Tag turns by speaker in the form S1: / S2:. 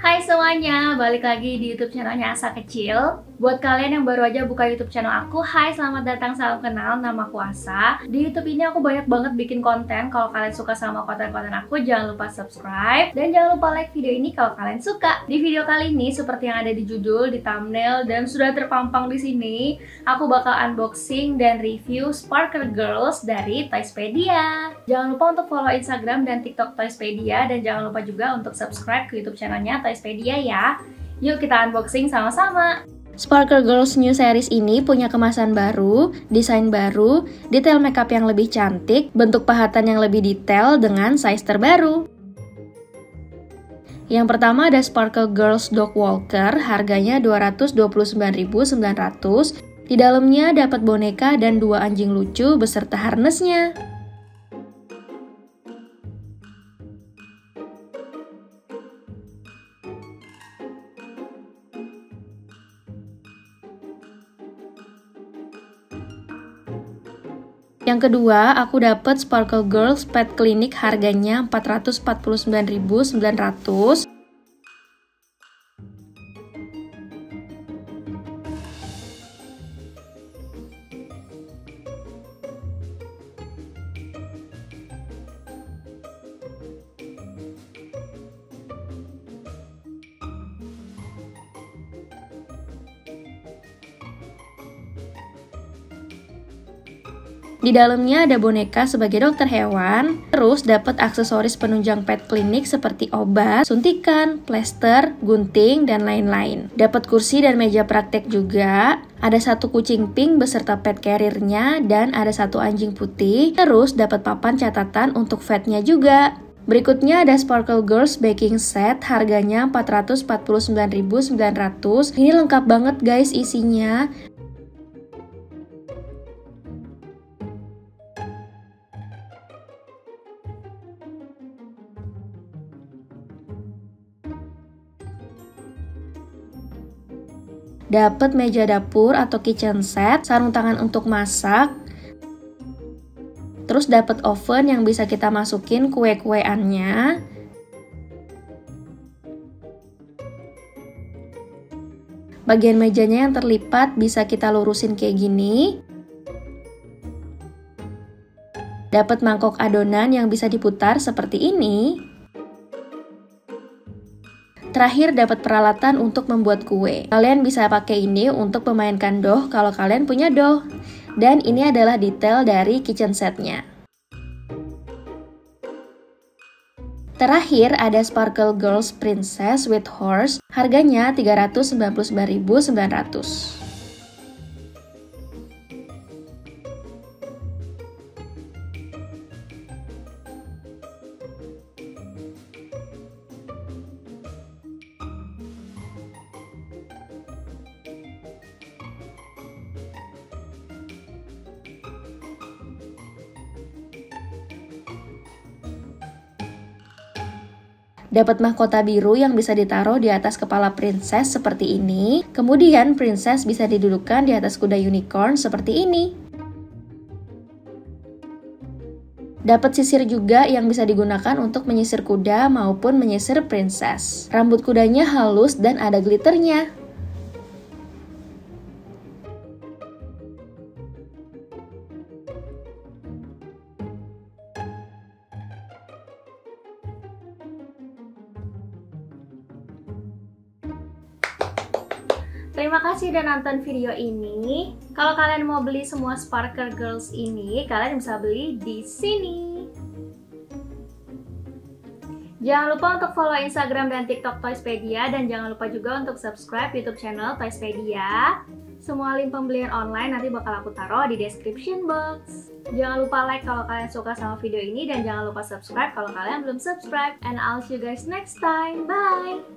S1: Hai semuanya, balik lagi di YouTube channelnya Asa Kecil. Buat kalian yang baru aja buka YouTube channel aku, hai selamat datang, salam kenal, nama aku Asa. Di YouTube ini aku banyak banget bikin konten. Kalau kalian suka sama konten-konten aku, jangan lupa subscribe dan jangan lupa like video ini kalau kalian suka. Di video kali ini, seperti yang ada di judul, di thumbnail, dan sudah terpampang di sini, aku bakal unboxing dan review Sparkle Girls dari Toyspedia. Jangan lupa untuk follow Instagram dan TikTok Toyspedia dan jangan lupa juga untuk subscribe ke YouTube channelnya Toyspedia ya. Yuk kita unboxing sama-sama. Sparkle Girls New Series ini punya kemasan baru, desain baru, detail makeup yang lebih cantik, bentuk pahatan yang lebih detail dengan size terbaru. Yang pertama ada Sparkle Girls Dog Walker, harganya 229.900. Di dalamnya dapat boneka dan 2 anjing lucu beserta harnessnya. Yang kedua, aku dapat Sparkle Girls Pet Clinic, harganya 449.900. Di dalamnya ada boneka sebagai dokter hewan, terus dapat aksesoris penunjang pet klinik seperti obat, suntikan, plester, gunting, dan lain-lain. Dapat kursi dan meja praktek juga. Ada 1 kucing pink beserta pet carrier-nya dan ada 1 anjing putih. Terus dapat papan catatan untuk vetnya juga. Berikutnya ada Sparkle Girls Baking Set, harganya 449.900. Ini lengkap banget guys isinya. Dapat meja dapur atau kitchen set, sarung tangan untuk masak. Terus dapat oven yang bisa kita masukin kue-kueannya. Bagian mejanya yang terlipat bisa kita lurusin kayak gini. Dapat mangkok adonan yang bisa diputar seperti ini. Terakhir dapat peralatan untuk membuat kue. Kalian bisa pakai ini untuk memainkan dough kalau kalian punya dough. Dan ini adalah detail dari kitchen setnya. Terakhir ada Sparkle Girls Princess with Horse, harganya 399.900. Dapat mahkota biru yang bisa ditaruh di atas kepala princess seperti ini. Kemudian princess bisa didudukkan di atas kuda unicorn seperti ini. Dapat sisir juga yang bisa digunakan untuk menyisir kuda maupun menyisir princess. Rambut kudanya halus dan ada glitternya. Terima kasih udah nonton video ini. Kalau kalian mau beli semua Sparkle Girls ini, kalian bisa beli di sini. Jangan lupa untuk follow Instagram dan TikTok Toyspedia dan jangan lupa juga untuk subscribe YouTube channel Toyspedia. Semua link pembelian online nanti bakal aku taruh di description box. Jangan lupa like kalau kalian suka sama video ini dan jangan lupa subscribe kalau kalian belum subscribe. And I'll see you guys next time. Bye!